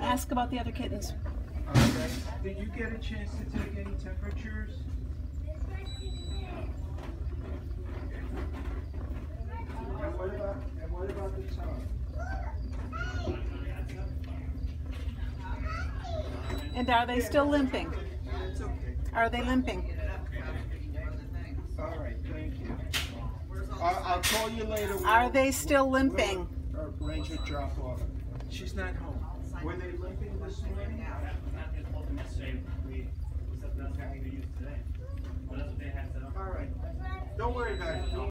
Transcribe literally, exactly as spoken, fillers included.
Ask about the other kittens. Okay. Did you get a chance to take any temperatures? And what about, and what about the tongue? And are they still limping? It's okay. Are they limping? All right, thank you. I'll, I'll call you later. Are they still limping? We'll arrange a drop off. She's not home. Were they limping this morning? All right. Don't worry about it.